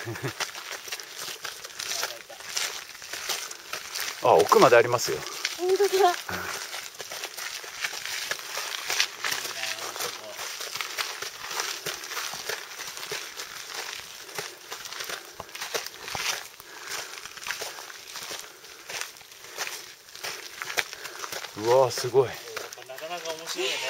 あ、奥までありますよ。 本当だ。 うわー、すごい。 なかなか面白いね。